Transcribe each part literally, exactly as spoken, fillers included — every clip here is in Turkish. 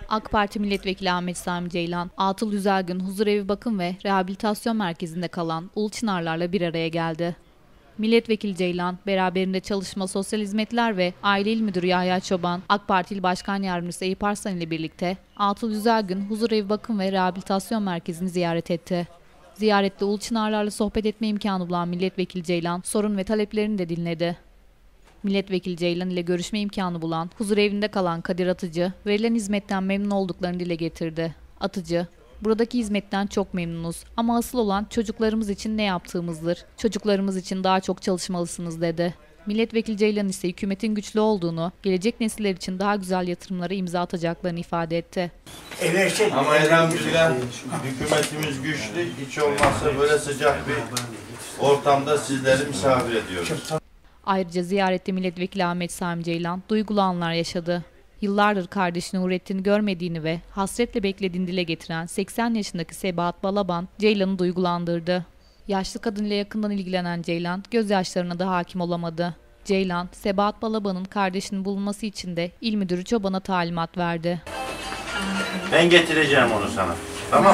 AK Parti Milletvekili Ahmet Sami Ceylan, Atıl Güzelgün Huzurevi Bakım ve Rehabilitasyon Merkezi'nde kalan Uluçınarlarla bir araya geldi. Milletvekili Ceylan, beraberinde Çalışma, Sosyal Hizmetler ve Aile İl Müdürü Yahya Çoban, AK Parti İl Başkan Yardımcısı Eyüp Arslan ile birlikte Atıl Güzelgün Huzurevi Bakım ve Rehabilitasyon Merkezi'ni ziyaret etti. Ziyarette Uluçınarlarla sohbet etme imkanı bulan Milletvekili Ceylan, sorun ve taleplerini de dinledi. Milletvekili Ceylan ile görüşme imkanı bulan, huzurevinde kalan Kadir Atıcı, verilen hizmetten memnun olduklarını dile getirdi. Atıcı, "Buradaki hizmetten çok memnunuz ama asıl olan çocuklarımız için ne yaptığımızdır. Çocuklarımız için daha çok çalışmalısınız," dedi. Milletvekili Ceylan ise hükümetin güçlü olduğunu, gelecek nesiller için daha güzel yatırımlara imza atacaklarını ifade etti. Ama elhamdülillah hükümetimiz güçlü, hiç olmazsa böyle sıcak bir ortamda sizleri misafir ediyoruz. Ayrıca ziyarette Milletvekili Ahmet Sami Ceylan duygulu anlar yaşadı. Yıllardır kardeşini Nurettin'i görmediğini ve hasretle beklediğini dile getiren seksen yaşındaki Sebahat Balaban, Ceylan'ı duygulandırdı. Yaşlı kadın ile yakından ilgilenen Ceylan, gözyaşlarına da hakim olamadı. Ceylan, Sebahat Balaban'ın kardeşinin bulunması için de İl Müdürü Çoban'a talimat verdi. Ben getireceğim onu sana. Tamam.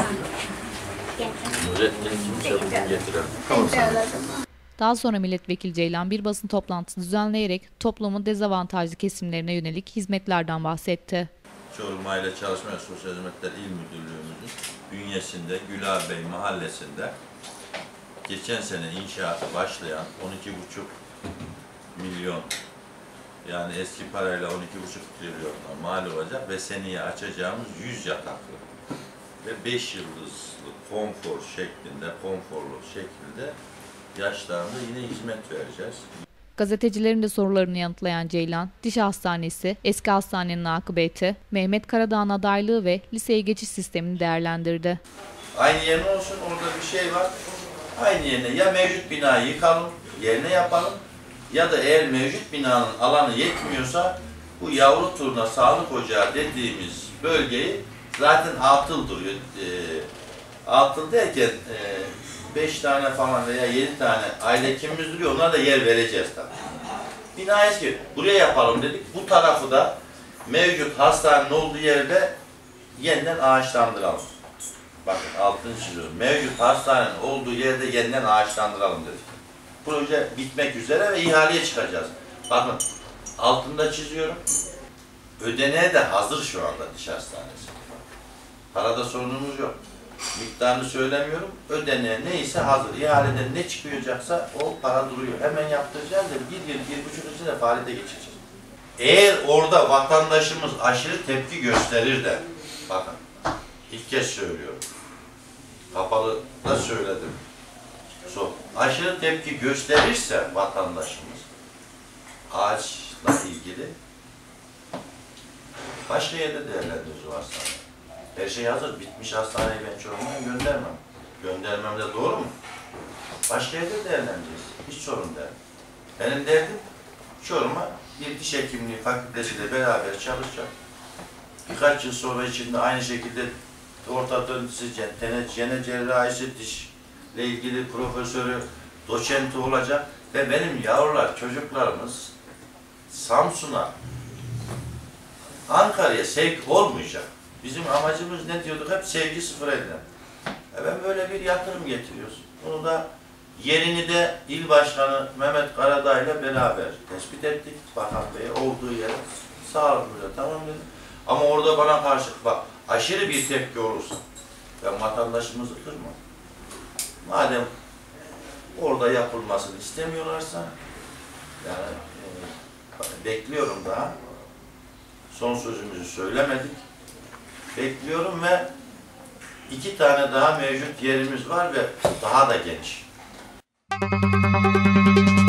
Nurettin kimse bugün getirelim. Daha sonra Milletvekili Ceylan bir basın toplantısı düzenleyerek toplumun dezavantajlı kesimlerine yönelik hizmetlerden bahsetti. Çorum Aile Çalışma ve Sosyal Hizmetler İl Müdürlüğümüzün bünyesinde Gülabey Mahallesi'nde geçen sene inşaatı başlayan on iki buçuk milyon, yani eski parayla on iki buçuk trilyonla mal olacak ve seneye açacağımız yüz yataklı ve beş yıldızlı konfor şeklinde, konforlu şekilde yaşlarında yine hizmet vereceğiz. Gazetecilerin de sorularını yanıtlayan Ceylan, Diş Hastanesi, eski hastanenin akıbeti, Mehmet Karadağ'ın adaylığı ve liseye geçiş sistemini değerlendirdi. Aynı yerine olsun, orada bir şey var. Aynı yerine ya mevcut binayı yıkalım, yerine yapalım ya da eğer mevcut binanın alanı yetmiyorsa bu yavru turna sağlık ocağı dediğimiz bölgeyi zaten atıl duruyor. E, atıl derken e, beş tane falan veya yedi tane aile hekimimiz duruyor, onlara da yer vereceğiz tabii. Bina eski, buraya yapalım dedik. Bu tarafı da mevcut hastanenin olduğu yerde yeniden ağaçlandıralım. Bakın altını çiziyorum. Mevcut hastanenin olduğu yerde yeniden ağaçlandıralım dedik. Proje bitmek üzere ve ihaleye çıkacağız. Bakın altında çiziyorum. Ödeneğe de hazır şu anda diş hastanesi. Parada sorunumuz yok. Miktarını söylemiyorum. Ödeneğe neyse hazır. İhaleden ne çıkacaksa o para duruyor. Hemen yaptıracağız da bir yıl, bir buçuk yıl içinde faaliyete geçeceğiz. Eğer orada vatandaşımız aşırı tepki gösterir de, bakın ilk kez söylüyorum. Kapalı da söyledim. So, aşırı tepki gösterirse vatandaşımız ağaçla ilgili başka yerde değerlendiririz o hastane. Her şey hazır, bitmiş hastaneyi ben Çorum'a göndermem. Göndermem de doğru mu? Başka yerde değerlendiririz. Hiç sorun değil. Benim derdim Çorum'a bir diş hekimliği fakültesiyle beraber çalışacak. Birkaç yıl sonra içinde aynı şekilde ortodontisi, gene cerrahisi, dişle ilgili profesörü, doçenti olacak ve benim yavrular, çocuklarımız Samsun'a, Ankara'ya sevk olmayacak. Bizim amacımız ne diyorduk? Hep sevgi sıfır elden. E ben böyle bir yatırım getiriyoruz. Bunu da yerini de İl Başkanı Mehmet Karadağ ile beraber tespit ettik. Bakan Bey'e olduğu yere sağlıklı tamam dedim. Ama orada bana karşı bak aşırı bir tepki olursa ben vatandaşımızı kırmam. Madem orada yapılmasını istemiyorlarsa yani e, bekliyorum daha. Son sözümüzü söylemedik. Bekliyorum ve iki tane daha mevcut yerimiz var ve daha da geniş.